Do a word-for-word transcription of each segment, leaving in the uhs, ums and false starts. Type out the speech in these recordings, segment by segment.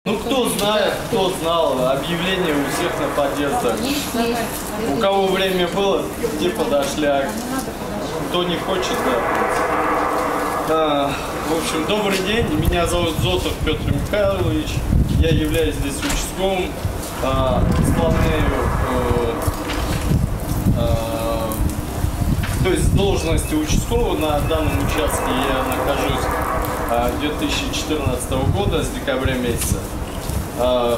Ну, кто знает, кто знал, объявления у всех на подъездах. У кого время было, те подошли, а кто не хочет, да. А, в общем, добрый день, меня зовут Зотов Петр Михайлович, я являюсь здесь участковым, а, исполняю, а, а, то есть должности участкового на данном участке я нахожусь две тысячи четырнадцатого года, с декабря месяца. А,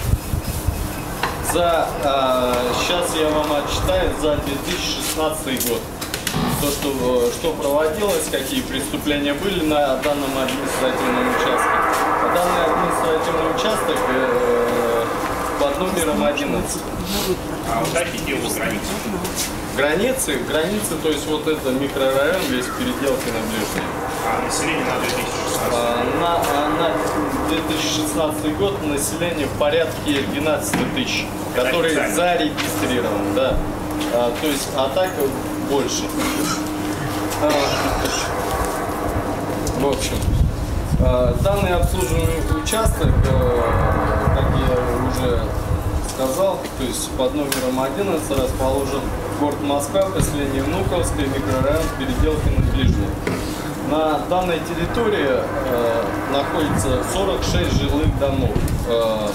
за, а, сейчас я вам отчитаю за две тысячи шестнадцатый год. То, что, что проводилось, какие преступления были на данном административном участке. А данный административный участок э, под номером одиннадцать. А вот дайте где у вас границы? Границы? Границы, то есть вот это микрорайон, весь переделки на ближнем. А население на две тысячи шестнадцатый? А, на, на две тысячи шестнадцатый год население в порядке двенадцати тысяч, который зарегистрирован, да. А, то есть, а так больше. А, в общем, а, данный обслуживаемый участок, а, как я уже сказал, то есть под номером одиннадцать расположен город Москва, поселение Внуковское, микрорайон переделки на Ближнем. На данной территории э, находится сорок шесть жилых домов, э,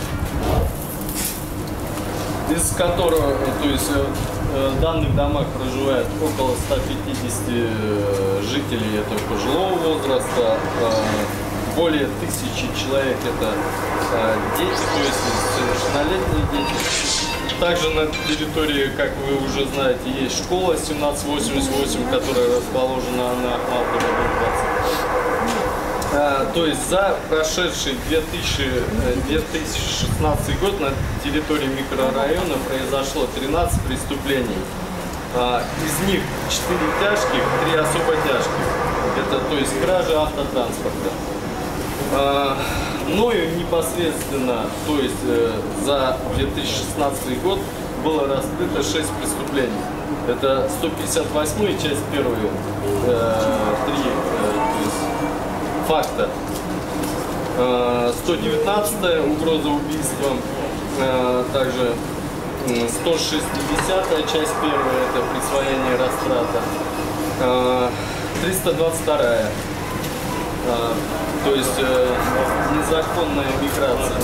из которых, то есть э, в данных домах проживает около ста пятидесяти жителей, это пожилого возраста, э, более тысячи человек это э, дети, то есть совершеннолетние дети. Также на территории, как вы уже знаете, есть школа семнадцать восемьдесят восемь, которая расположена на Ахматова двадцать. А, то есть за прошедший две тысячи шестнадцатый год на территории микрорайона произошло тринадцать преступлений. А, из них четыре тяжких, три особо тяжких. Это, то есть, кража автотранспорта. А, мною непосредственно, то есть э, за две тысячи шестнадцатый год было раскрыто шесть преступлений. Это сто пятьдесят восьмая часть первая, э, три э, то есть, факта. Э, сто девятнадцатая угроза убийством, э, также сто шестидесятая часть первая, это присвоение растрата. Э, триста двадцать вторая. А, то есть э, незаконная миграция.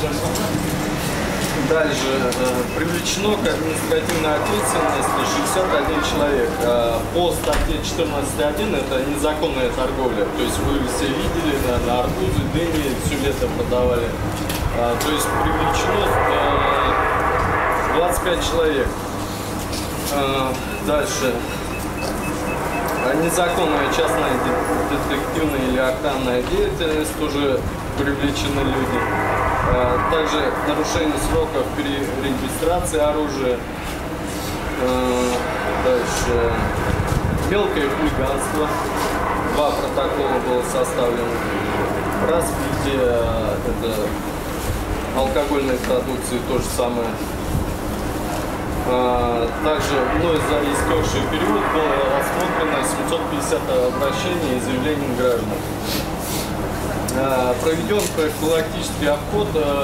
Дальше э, привлечено к административной ответственности шестьдесят один человек. А, по статье четырнадцать точка один это незаконная торговля. То есть вы все видели, да, на арбузы, дыни все лето продавали. А, то есть привлечено э, двадцать пять человек. А, дальше. Незаконная частная детективная или охранная деятельность, тоже привлечены люди. Также нарушение сроков перерегистрации оружия. Дальше мелкое хулиганство. Два протокола было составлено. Распитие это алкогольной продукции, то же самое. Также мной за истекший период было рассмотрено семьсот пятьдесят обращений и заявлений граждан. Проведен профилактический обход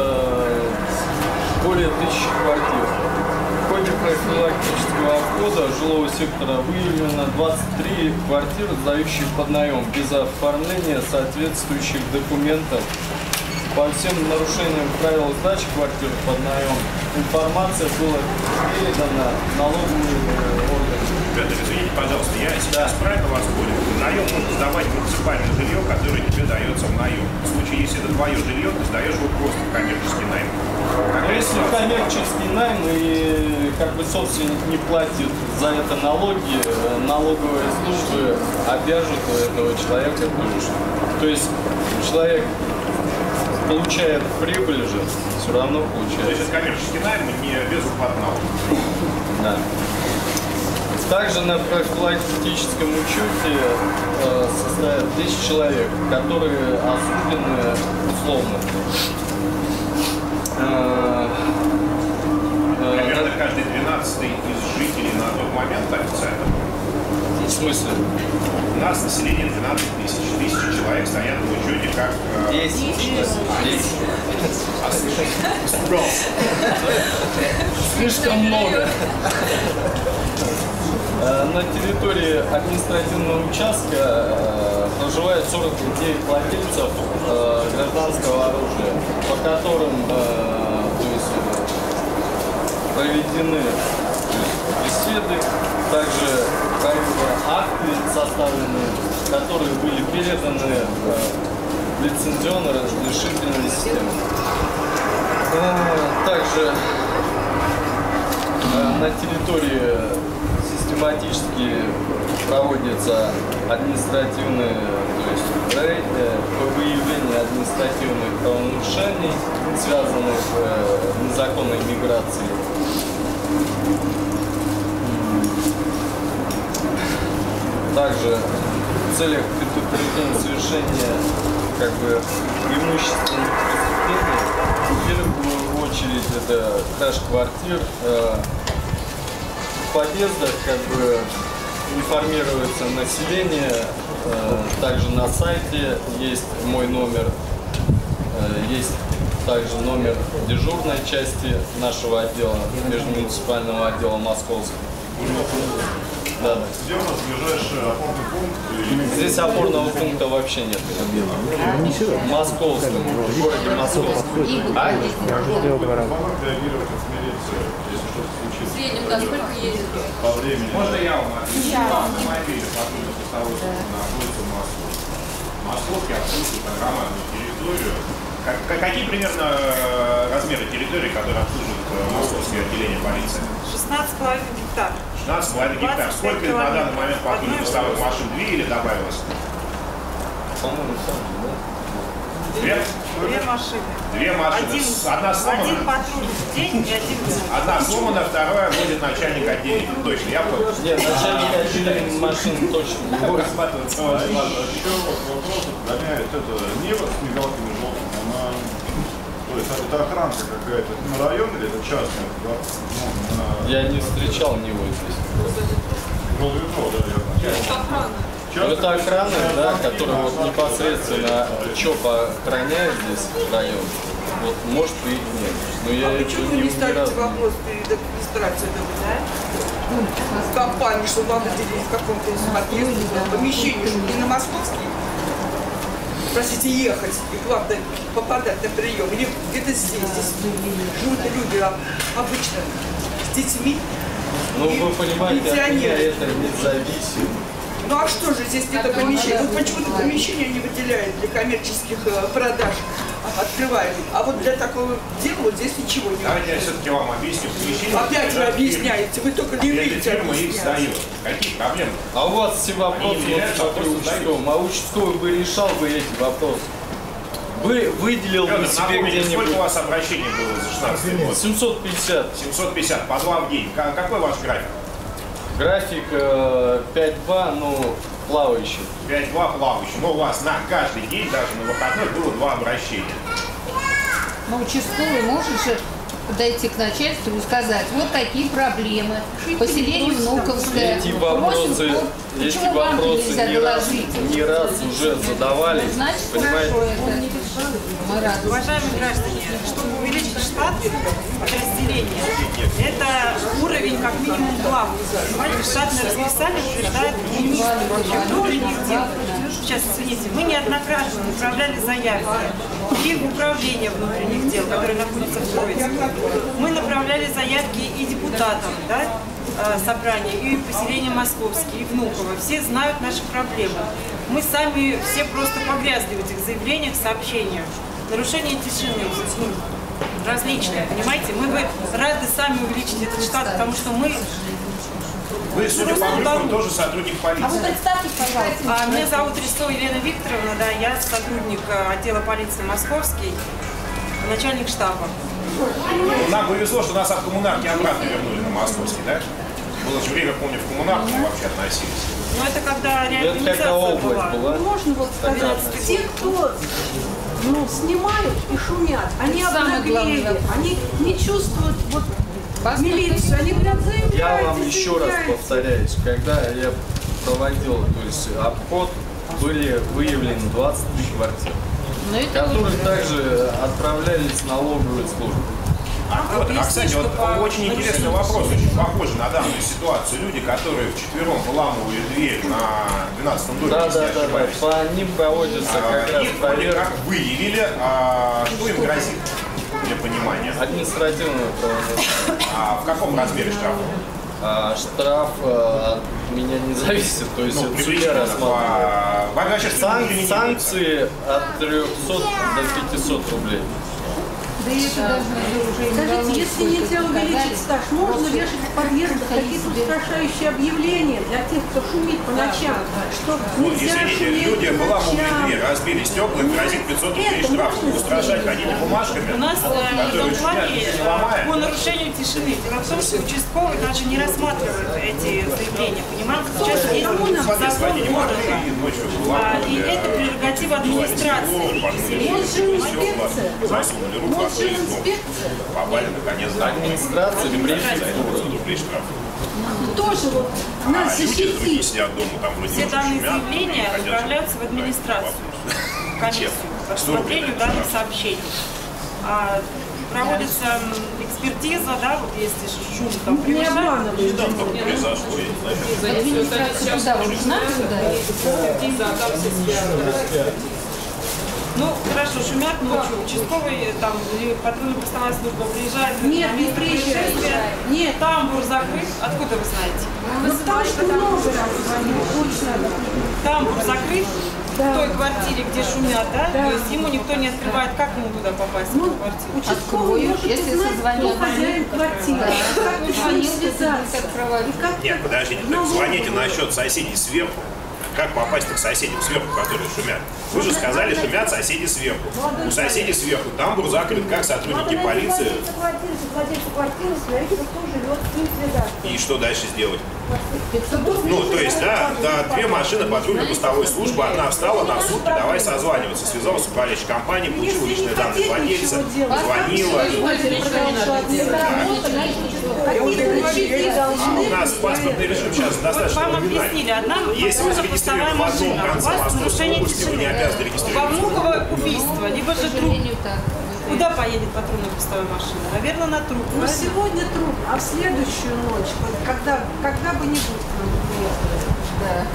более тысячи квартир. В ходе профилактического обхода жилого сектора выявлено двадцать три квартиры, сдающие под наем без оформления соответствующих документов. По всем нарушениям правил сдачи квартир под наем информация была передана налоговым органам. Петр, извините, пожалуйста, я сейчас да. правильно вас понял. Наем можно сдавать муниципальное жилье, которое тебе дается в наем. В случае, если это твое жилье, ты сдаешь его просто в коммерческий найм. Но если в коммерческий найм и как бы собственник не платит за это налоги, налоговые службы обяжут этого человека тоже. То есть человек получает прибыль же, все равно получает. То есть это коммерческий найм, не без уплаты налогов. Да. Также на профилактическом учете э, состоят десять человек, которые осуждены условно. Э, э, Примерно каждый двенадцатый из жителей на тот момент официально. В смысле? У нас население двенадцать тысяч. Тысячи человек стоят в учете как... десять. десять. Испугался. Слишком много. На территории административного участка проживает сорок девять владельцев гражданского оружия, по которым то есть, проведены беседы, также акты составлены, которые были переданы в лицензионно разрешительную систему. Также на территории систематически проводятся административные, то есть рейды по выявлению административных правонарушений, связанных с незаконной миграцией. Также в целях предотвращения совершения как бы преимущественных преступлений, в первую очередь это краж квартир, э, в подъездах как бы информируется население, э, также на сайте есть мой номер, э, есть также номер дежурной части нашего отдела, межмуниципального отдела Московского. Да. Где у нас ближайший опорный пункт? Здесь опорного пункта вообще нет. В Московском, в городе Московском. А? Я уже сделал два раза. Помог реагировать в милиции, если что-то случится? В среднем, да, сколько едет? По времени. Можно я вам отвечу? Два автомобиля патрульных постовых находятся в Москве. Московский обслуживает огромную территорию. Как, как- какие примерно э, размеры территории, которые обслуживают э, московские отделения полиции? шестнадцать с половиной гектар. шестнадцать с половиной гектар. двадцать пять Сколько на данный момент километров. патрульных Одной постовых области. машин? Две или добавилось? По-моему, там, да? Две? Две машины. Две машины. Один, С- Одна сломана? один патруль в день и один в ночь. Одна сломана, вторая будет начальник отделения. Точно, я понял. Нет, начальник отделения машин точно не будет. Рассматривается А, очень важно. Еще вопрос гоняет это небо с мигалками желтыми, она, то есть это охранка какая-то, это на район или это частная? Да? Ну, на... Я не встречал него здесь. Грузовиков, да, я знаю. Ну, это охрана, да, которая вот непосредственно ЧОП охраняет здесь район. Вот, может, и их нет. Но я А это почему вы не не ставите убирал. вопрос перед администрацией в компании, чтобы вам выделили в каком-то соответственном помещении, чтобы не на московский, простите, ехать и к вам попадать на прием, или где-то здесь, здесь живут люди а, обычно с детьми. Ну, и вы понимаете, от меня пенсионеры. это не зависит. Ну а что же здесь где-то помещение? Вот почему-то помещение не выделяют для коммерческих э, продаж, открывают. А вот для такого дела вот здесь ничего не Давайте я все-таки вам объясню. Помещение Опять вы принадлежит объясняете, вы только не фирме. Эта видите фирма их объяснять. сдает. Какие проблемы? А у вас все вопросы, Они не вот смотрю, являются участковым. А участковый бы решал бы эти вопросы. Вы выделил бы Федор, себе напомните, сколько у где-нибудь вас обращений было за шестнадцатый год? семьсот пятьдесят. семьсот пятьдесят, по два в день. Ка- Какой ваш график? График э, пять два, ну, плавающий. пять-два плавающий. Но у вас на каждый день, даже на выходной, было два обращения. Но участковый может же подойти к начальству и сказать, вот такие проблемы. Поселение Внуковское. Эти Просим, вопросы, вот, эти почему вам вопросы нельзя не раз, доложить? не раз уже задавались. Значит, Понимаете? хорошо это. Мы рады. Уважаемые граждане, чтобы увеличить штат подразделения, это уровень как минимум два. Понимаете, штатное расписание утверждает министр внутренних дел. Сейчас, извините, мы неоднократно направляли заявки и в управление внутренних дел, которое находится в Троицке. Мы направляли заявки и депутатам, да, э, собрания, и поселения Московские, и Внуково. Все знают наши проблемы. Мы сами все просто погрязли в этих заявлениях, сообщениях. Нарушение тишины, ну, различные, понимаете? Мы бы рады сами увеличить этот штат, потому что мы... Вы, судя по брюкам, тоже сотрудник А вы полиции. представьте, пожалуйста. А меня зовут Рестова Елена Викторовна, да, я сотрудник э, отдела полиции Московский, начальник штаба. Нам повезло, что нас от коммунарки обратно вернули на московский, да? Было же время, помню, в коммунарку мы вообще относились. Но это когда Это реорганизация какая область была. была? Можно вот сказать, Понятно. те, кто ну, снимают и шумят, они Самый главный обнаглели, вопрос. они не чувствуют вот, Вас милицию, они прям заявляют. Я вам и еще раз заявляют. повторяюсь, когда я проводил, то есть обход, были выявлены двадцать три квартиры. Но это которые уже- также отправлялись в налоговые службы. А, вот, а, кстати, вот очень интересный вопрос, очень похожий на данную ситуацию. Люди, которые вчетвером выламывали дверь на двенадцатом доме, Да, если да, не да, да. ошибаюсь, По ним проводится а, как раз их вроде проверка. как выявили, а что им грозит для понимания? Административного правонарушения. А в каком размере штрафа? А штраф э, от меня не зависит, то есть Ну, это судья приблизительно рассматривает. по... Вообще, Сан- или не санкции от трёхсот до пятисот рублей. Да и это даже уже не волнует, Скажите, если сколько нельзя увеличить сказали. стаж, можно Просто вешать в подъездах какие-то себе. устрашающие объявления для тех, кто шумит по ночам, что Ну, нельзя извините, шуметь люди по выламывали ночам. дверь, разбили стекла, грозит пятьсот рублей Это штрафа. можно Устрашать сделать. ходили бумажками, У нас э, в которые этом плане шумят, не э, ломая. по нарушению тишины. Дело в том, что участковый даже не рассматривает эти заявления. Понимаете, сейчас есть Смотри, закон свои не могли, города. и ночью А, выламывали. и это прерогатива администрации. Он же инспекция. Засунули руку, Он же открыли, ну, инспекция. попали наконец домой. Администрация, префектура. пятьсот рублей штраф. Тоже вот А нас люди другие защитить. сидят дома, там вроде Все ночью данные шумят, заявления ходят. отправляются в администрацию, в комиссию по рассмотрению данных сообщений. А, проводится м, экспертиза, да, вот если шум там Не превышает. обманывай. Там только произошло, я не знаю. Администрация туда вот знает, куда? Ну, хорошо, шумят ночью, участковый там, или патрульно-постовая служба приезжает. Нет, на не место приезжает. происшествия. Нет. Тамбур закрыт. Откуда вы знаете? Ну, потому что много раз звонил, точно. Тамбур закрыт Да. в той квартире, где шумят, да? Да. То есть ему никто не открывает. Как ему туда попасть, в Ну, эту квартиру? участковый Открою, может если узнать, созвонил. кто хозяин квартиры. Как Звонил, с ним если связаться. не открывали. И как Нет, подождите, так налоговый. звоните насчет соседей сверху. Как попасть к соседям сверху, которые шумят? Вы же сказали, шумят соседи сверху. У соседей сверху тамбур закрыт, как сотрудники полиции. Владельцы квартиры, смотрите, кто живет, с ним связаться. И что дальше сделать? Ну, то есть, да, да, две машины патрульно-постовой службы, одна встала на сутки, давай созваниваться. Связалась с управляющей компанией, получила личные данные владельца, звонила. А у нас паспортный режим сейчас Вот достаточно вам оригинальный. объяснили, одна Если вы зарегистрированы патрульно-постовая в одном машина, у конце вас Московской нарушение области, вы не тишины. обязаны регистрироваться. Во Внуково убийство, либо же К труп. сожалению, так. Куда поедет патронно-постовая машина? Наверное, на труп. Ну, правильно? сегодня трудно, а в следующую ночь, вот когда, когда бы ни будет к нам приехали. Да.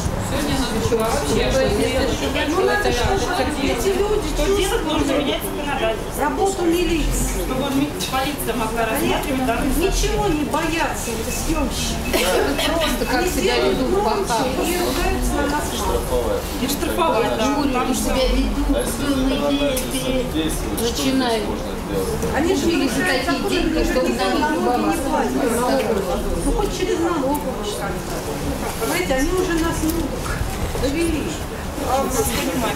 Ну, надо что-то, эти люди Что делать? чувствуют Нужно менять законодательство. работу милиции. Чтобы ми- полиция могла рассматривать данные Ничего не боятся эти съемщики. Просто как Они себя делают ведут громче пока. и ругаются на нас. Штрафовать. и штрафовать, да. Юля, Потому они что себя ведут, А если законодательство действует, что здесь начинают. можно сделать? Они же Купили за нарушают такие законы, деньги, даже чтобы никто на них налоги не любоваться. платит, налоговые. Ну, хоть через налоговую как-то. Понимаете, они уже нас ну, довели. а у нас понимаем.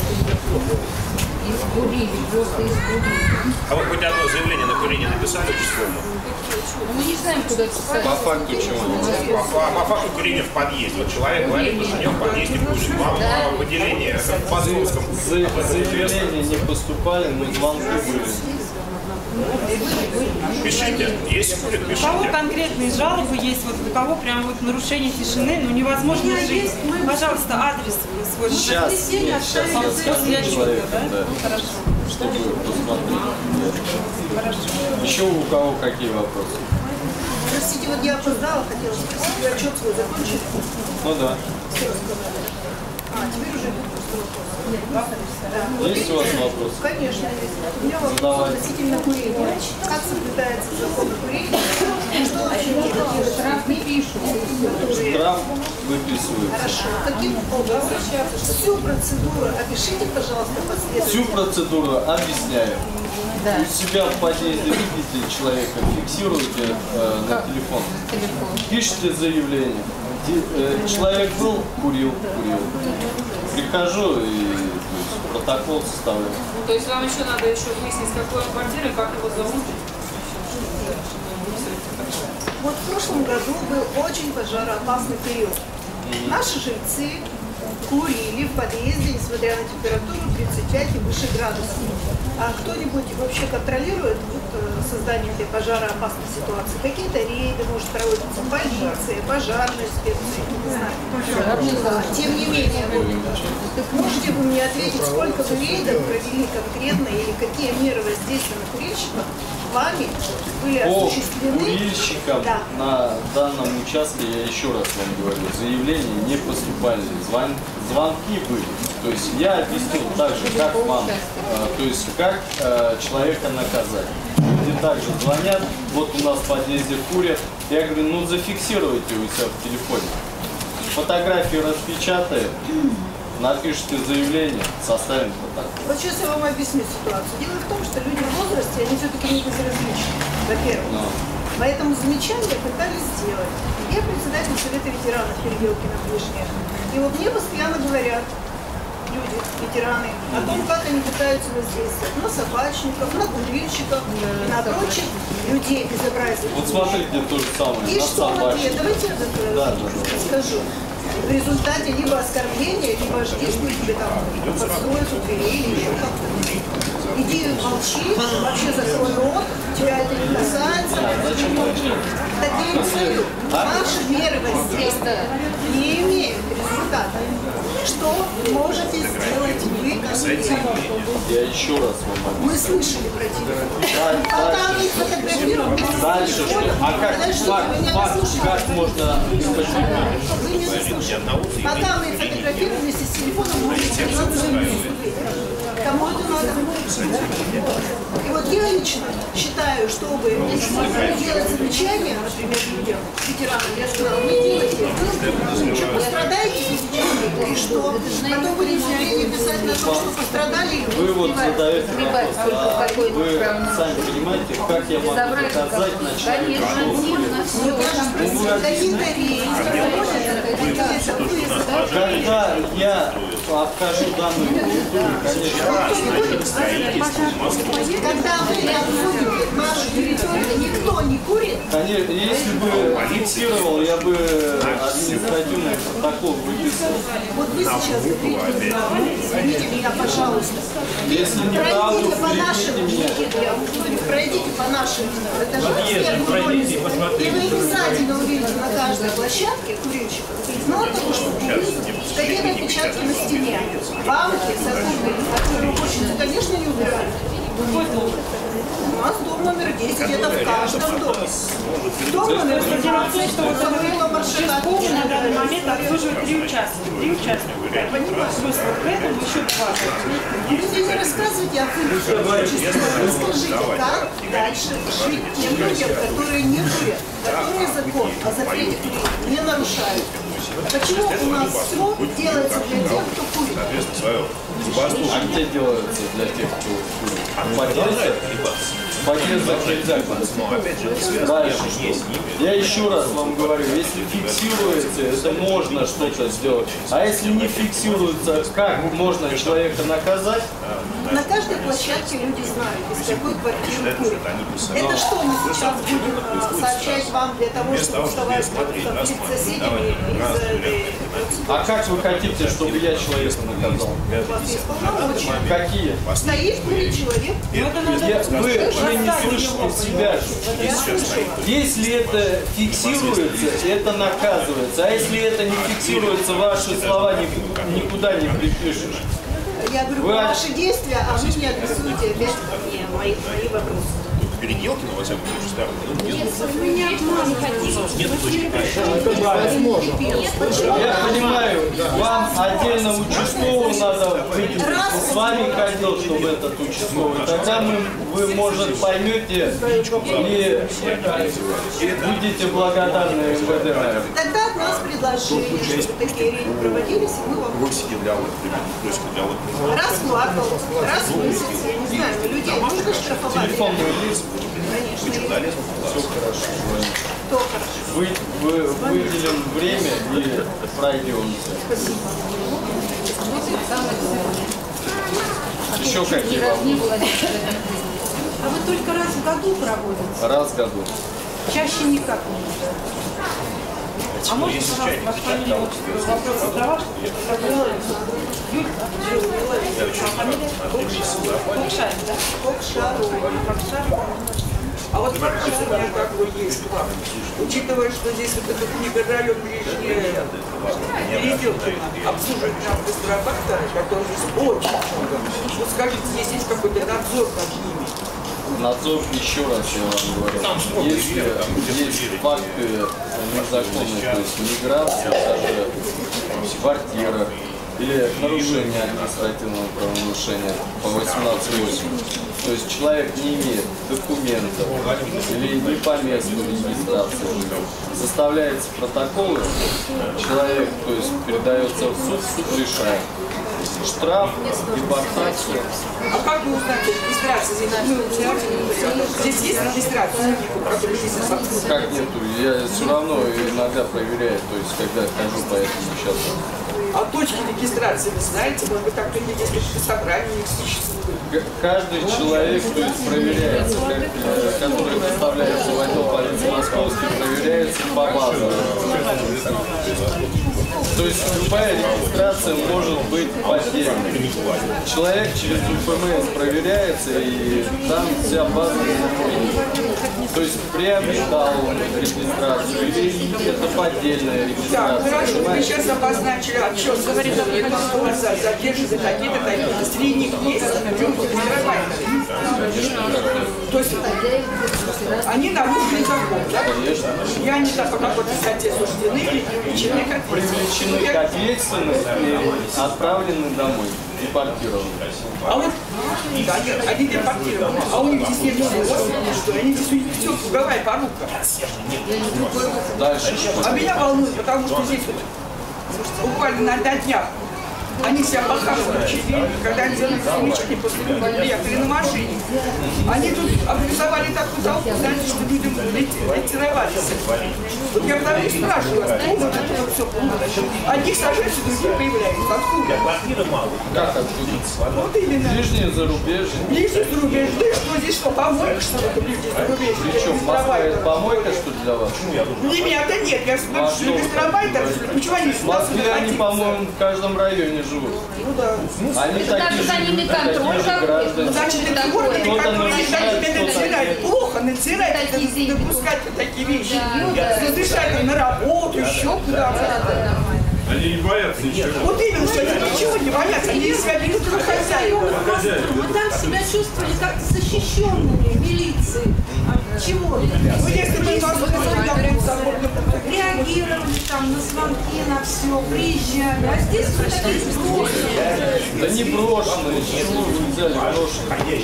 Избурили, просто избурили. А вы хоть одно заявление на курение написали участковому? Но мы не знаем, куда писать. По факту чего? По, по- по факту курения в подъезде. Вот человек говорит, что у него в подъезде курит. Вам а, в отделении в Московском. За- Заявления не поступали, но звонки были. Пишите. Если курит, У кого пишите. конкретные жалобы есть, вот у кого прям вот нарушение тишины, ну невозможно жить. Пожалуйста, адрес свой. Сейчас, нет, сейчас я После скажу отчета, человеку, да? да, Хорошо. чтобы посмотреть. Хорошо. Еще у кого какие вопросы? Простите, вот я опоздала, хотела спросить, вы отчет свой закончили? Ну да. А, теперь уже идут просто вопросы. Есть у вас вопросы? Конечно, есть. У меня вопрос Давай. относительно курения. Как соблюдается закон о курении? Что вообще делать? Штраф не пишут. Штраф выписывают. Хорошо. Каким образом? Всю процедуру опишите, пожалуйста, последовательно. Всю процедуру объясняю. Да. У себя в подъезде видите человека, фиксируете э, на телефон. Телефон. Пишите заявление. Ди- э, Человек был, курил, курил. Прихожу и то есть, протокол составляю. То есть вам еще надо еще выяснить, с какой он квартиры, как его зовут? Вот в прошлом году был очень пожароопасный период. Наши жильцы курили в подъезде, несмотря на температуру тридцать пять и выше градусов. А кто-нибудь вообще контролирует вот, создание этой пожароопасной ситуации? Какие-то рейды, может, проводятся полиция, пожарные специи, не знаю. Тем не менее, вот, так можете вы мне ответить, сколько вы рейдов провели конкретно или какие меры воздействия на курильщиков вами были По осуществлены? курильщикам Да. на данном участке, я еще раз вам говорю, заявления не поступали, звон, звонки были. То есть я объяснил также, как вам, э, то есть как э, человека наказать. Люди также звонят, вот у нас в подъезде курят. Я говорю, ну зафиксируйте у себя в телефоне. Фотографии распечатаем, напишите заявление, составим протокол. Вот сейчас я вам объясню ситуацию. Дело в том, что люди в возрасте, они все-таки не безразличны, во-первых. Но. Поэтому замечания пытались сделать. Я председатель Совета ветеранов Переделкина Ближняя. И вот мне постоянно говорят люди, ветераны, о том, как они пытаются воздействовать на собачников, на курильщиков, на прочих людей безобразия. Вот смотрите, то же самое, И на что в ответ? собачек. Давайте я Да, да, да. скажу. В результате либо оскорбления, либо жди, что тебе там подстроят у двери или еще как-то. Иди молчи, вообще закрой рот, тебя это не касается. Зачем молчать? Так я и говорю, ваши меры воздействия не имеют результата. Что можете сделать вы конкретно? Я еще раз вам объясню. Мы слышали про тебя. Да, А там их фотографируют. Дальше что? А как, Подождите, факт, вы меня не факт, слушаете. как можно Вы не заслушали. Пока мы фотографируем вместе с телефоном, можете сказать, кому это надо. И вот я лично считаю, чтобы делать замечания, например, людям, ветеранам, я сказала, не делайте, вы пострадаете физически, и что? Потом будем все время писать на то, что пострадали, и Вы вот задаете вопрос, а какой вы сами понимаете, как я могу доказать на человека, что какие-то рейсы, когда я обхожу данную культуру, конечно, когда вы обходите нашу территорию, никто не курит. конечно, если бы фиксировал, я бы административный протокол выписал. Вот вы сейчас говорите, извините меня, пожалуйста. Если не правду, Пройдите по нашим, приведите меня. нет, я вам говорю, пройдите по нашим этажам, пройдите, посмотрите. и вы обязательно увидите на каждой площадке курильщиков. Мало того, что курить, какие-то отпечатки на стене, банки, сотрудники, которые рабочие, конечно, не убирают. У нас дом номер десять, это в каждом доме. Дом номер одиннадцать, что вот Самуила Маршака. На данный момент обслуживают три участка. Три участка. Я понимаю. Плюс вот к этому еще два. Вы не рассказывайте о курильщике. Расскажите, как дальше жить тем людям, которые не курят, которые закон о запрете курить не нарушают. Почему у нас все делается для тех, кто курит? А где делается для тех, кто курит? В подъезде? В подъездах нельзя курить. Дальше что? Я еще раз вам говорю, если фиксируете, это можно что-то сделать. А если не фиксируется, как можно человека наказать? На каждой площадке люди знают, из какой квартиры курят. Это что мы сейчас будем э, сообщать вам для того, чтобы вставать перед соседями из этой... А как вы хотите, чтобы я человека наказал? У вас есть полномочия. Какие? Стоит курит человек. Я- вы, вы не слышите себя же. Я слышу. Если это фиксируется, это наказывается. А если это не фиксируется, ваши слова ни- никуда не припишешь. Я говорю, Вы- ваши действия, а вы мне адресуете опять мне мои, мои вопросы. Переделкина, во всяком случае, старый. Я понимаю, вам отдельно участковому надо выйти. С вами ходил, чтобы этот участковый. Тогда мы, вы, может, поймете и будете благодарны эм вэ дэ, наверное. Тогда от нас предложили, чтобы такие рейды проводились, и мы вам Брусики для вот, брусики для вот. раз в квартал, раз в месяц, я не знаю, но людей нужно штрафовать. Телефонный лист, Конечно, Все хорошо. кто хорошо. вы, вы, выделим время и пройдемся. Еще какие вопросы? А вы только раз в году проводите? Раз в году. Чаще никак не А можно, пожалуйста, ваш фамилия, вопрос задавал, что это было Юль, а фамилия? Кокшаров, да? Кокшаров. А вот как у меня какой есть план. Учитывая, что здесь вот этот микрорайон ближнее Переделкино обслуживает нам гастробактора, который здесь очень много. Вот скажите, здесь есть какой-то надзор над ними? Надзор, еще раз я вам говорю, если есть факты незаконной, то есть миграции, даже в квартирах, или нарушение административного правонарушения по восемнадцать восемь. То есть человек не имеет документов или не по месту регистрации, составляется протоколы, человек, то есть передается в суд, суд решает. Штраф, депортация. А как вы узнаете регистрацию? Здесь, ну, здесь есть регистрация, который здесь отсутствует? Как нету? Я все равно иногда проверяю, то есть когда хожу по этому участку. А точки регистрации вы знаете? Может быть, так люди здесь какие-то собрания у них существуют? Каждый человек, то есть проверяется, как, который доставляется в отдел полиции Московский, проверяется по базам. То есть любая регистрация может быть поддельной. Человек через УПМС проверяется, и там вся база находится. То есть приобретал регистрацию, или это поддельная Так, регистрация. хорошо, вы сейчас обозначили отчет, говорит, что вас задержаны такие-то, такие-то. Среди них есть люди гастробайтеры. То есть они нарушили закон, да? Конечно. И они так по какой-то статье осуждены или привлечены к ответственности. Привлечены к ответственности и отправлены домой, депортированы. А вот да, они, они депортированы, а у них здесь нет родственников, что ли? Они здесь у них все круговая порука. Дальше что? А меня волнует, потому что здесь вот буквально на днях они себя похавали учили, когда они делали замечания после того, как приехали на машине. Они тут организовали такую толпу, знаете, что людям ретировались. Вот я потому и спрашиваю, откуда вот это вот все было. Одних сажаются, других появляются. Откуда? Как откуда? Вот именно. Ближнее зарубежье. Ближнее зарубежье. Да и что здесь, что, помойка, что ли, ближнее зарубежье? Причем Москва это помойка, что ли, для вас? Для меня-то нет, я спрашиваю, гастробайтер, почему они В Москве они, по-моему, в каждом районе живут. Ну да. Они Это такие даже за ними же, такие контроль же граждане. Значит, это такое. органы, Кто-то которые нарушает, не кто-то надзирают, плохо надзирают, Такие деньги. допускать вот такие вещи. Ну да. Разрешать им на работу, еще куда-то. Они не боятся ничего. Вот именно, что они ничего не боятся, они себя ведут как хозяева. Мы там себя чувствовали как-то защищенными милиции. От чего? Ну, если бы нас Реагировали там на звонки, на все, приезжали. А здесь вот такие брошенные. Да не брошенные, чего вы взяли брошенные?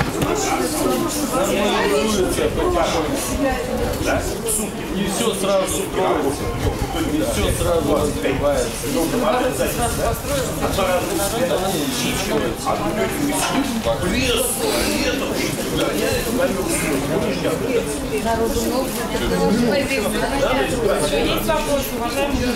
Нормализуется потихоньку. Не все сразу строится, не все сразу разбивается. Они ищут. Народу много. Есть вопросы, уважаемые?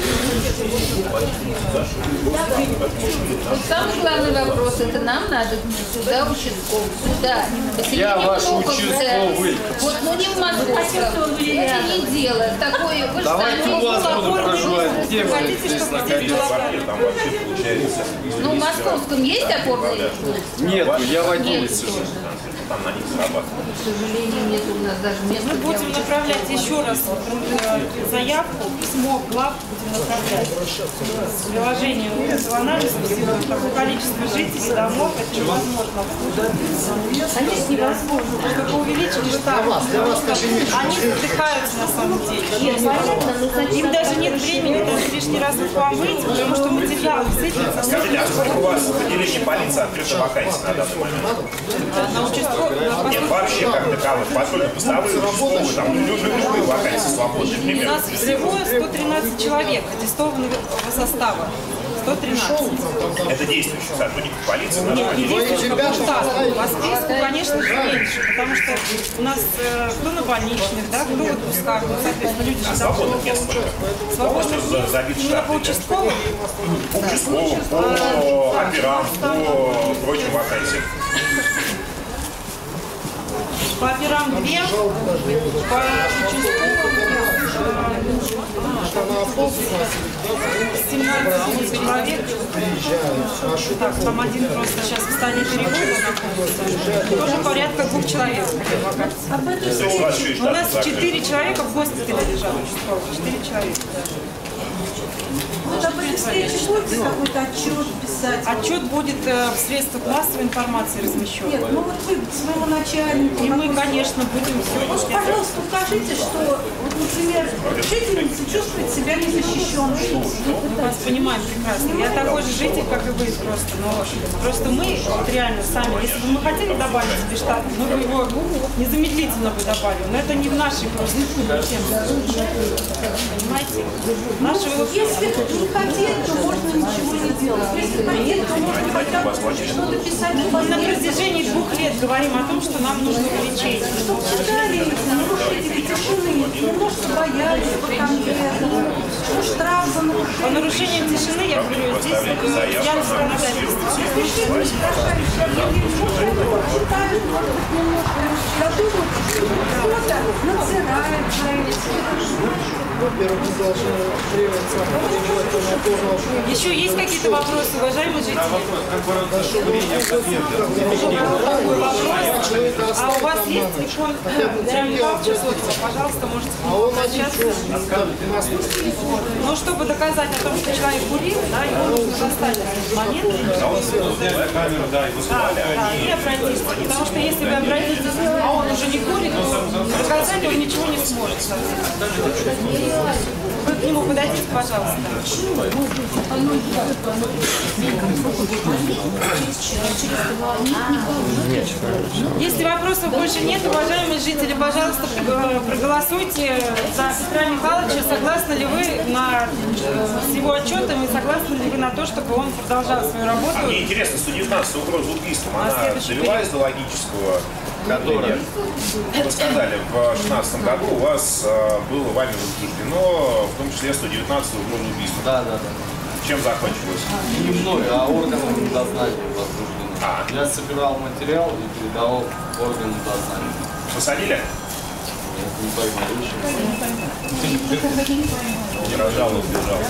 Вот самый главный вопрос, это нам надо сюда участковый, сюда. Я ваш плохо участковый. взять. Вот, ну не в Московском, это не дело. Такое, вы же Давайте сами у вас было буду оформлено. проживать. Где вы здесь находитесь? Там вообще получается. Ну, в Московском есть оформление? Нет, я в отделе сижу. Там на них зарабатывают. К сожалению, нет у нас даже места Мы для будем направлять еще раз э, заявку, письмо в глав будем направлять. С приложением этого анализа, такое количество жителей, домов, это невозможно. Конечно, невозможно, чтобы увеличили штат. Они задыхаются на самом деле. Им даже нет времени даже лишний раз к вам выйти, потому что материалы с этим Скажите, а сколько у вас в отделении полиции открыто вакансий на данный момент? на участковом. Нет, вообще как таковых, поскольку постовые, участковые, там любые вакансии свободные, У примерно. нас всего сто тринадцать человек аттестованного состава. сто тринадцать. Это действующих сотрудников полиции. Нет, не действующих по штату. По списку, конечно же, меньше, потому что у нас э, кто на больничных, да, кто в отпусках, ну, соответственно, люди А всегда свободных мест сколько? свободных Просто за- забит именно штат. по участковым. По участковым, по операм, по прочим вакансиям. По операм две, по участковым семнадцать человек. Так, там один просто сейчас в стадии перевода находится. Тоже порядка двух человек. У нас четыре человека в госпитале лежат. Четыре человека. Вы там при встрече будете какой-то отчет писать? Отчет будет э, в средствах массовой информации размещен. Нет, ну вот вы своего начальника. И мы, конечно, будем все. Может, пожалуйста, укажите, что, вот, например, жительница чувствует себя незащищенной. Мы вас понимаем прекрасно. Я такой же житель, как и вы просто. Но просто мы вот реально сами, если бы мы хотели добавить себе штат, мы бы его незамедлительно бы добавили. Но это не в нашей просто компетенции. Понимаете? Наши вот... Если не хотеть, то можно ничего не делать. Если хотеть, то можно хотя бы что-то писать. Мы на протяжении двух лет говорим о том, что нам нужно увеличение. Чтобы читали нарушители тишины, немножко боялись по конкретному, что штраф за нарушение. По нарушениям тишины, я говорю, здесь я не законодательство. Если вы устрашающие объявления, читают, может быть, немножко додумают, кто-то надзирает за этим. Во-первых, мы должны требоваться определенного полного. Еще есть какие-то вопросы, уважаемые жители? А у вас есть телефон? Пожалуйста, можете обращаться. Ну, чтобы доказать о том, что человек курил, да, его нужно достать в момент. Да, и обратиться. Потому что если вы обратитесь, а он уже не курит, то доказать он ничего не сможет. Вы к нему подойдите, пожалуйста. Если вопросов больше нет, уважаемые жители, пожалуйста, проголосуйте за Петра Михайловича. Согласны ли вы на, с его отчетом и согласны ли вы на то, чтобы он продолжал свою работу? А мне интересно, сто девятнадцатая угроза убийством, она довелась до логического которое, вы сказали, в шестнадцатом году у вас э, было вами возбуждено, в том числе сто девятнадцатая угроза убийства. Да, да, да. Чем закончилось? Не мной, а органом дознания возбуждено. А. Я собирал материал и передавал органам дознания. Посадили? Нет, не пойму. Не рожал, но сбежал.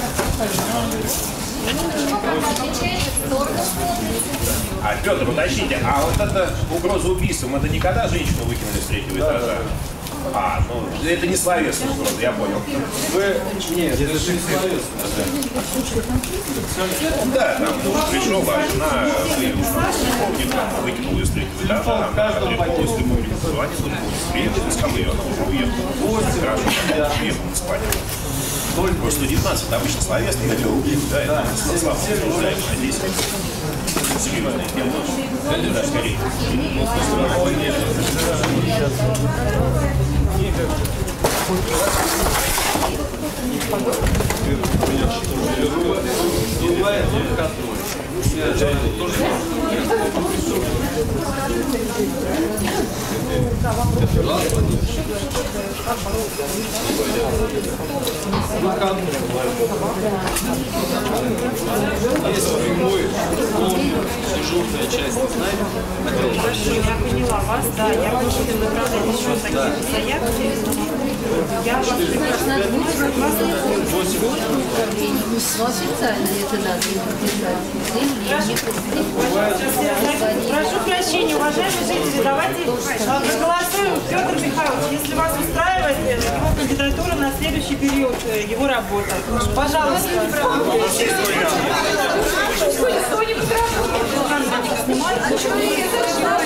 А, Петр, уточните, а вот эта угроза убийством, это не когда женщину выкинули с третьего этажа? Да, да. А, ну это не словесная угроза, я понял. Вы... Нет, это же не словесная. Да, там муж пришел, а жена выявила, что там выкинула из третьего этажа, она требовалась любовью. Они тут приехали, искал ее, она уже уехала. Хорошо, уехала спать. Только сто девятнадцать, обычно словесный хотел убить, да, это слава обсуждаем, а здесь серьезное дело. Да, скорее. Есть прямой, дежурная часть, знаете? Хорошо, я поняла вас, да, я буду направлять еще такие заявки. Я вас прекрасно согласна. Официально это надо Прошу прощения, уважаемые жители, давайте проголосуем. Петр Михайлович, если вас устраивает его кандидатура на следующий период, его работа. Пожалуйста. Кто-нибудь работает?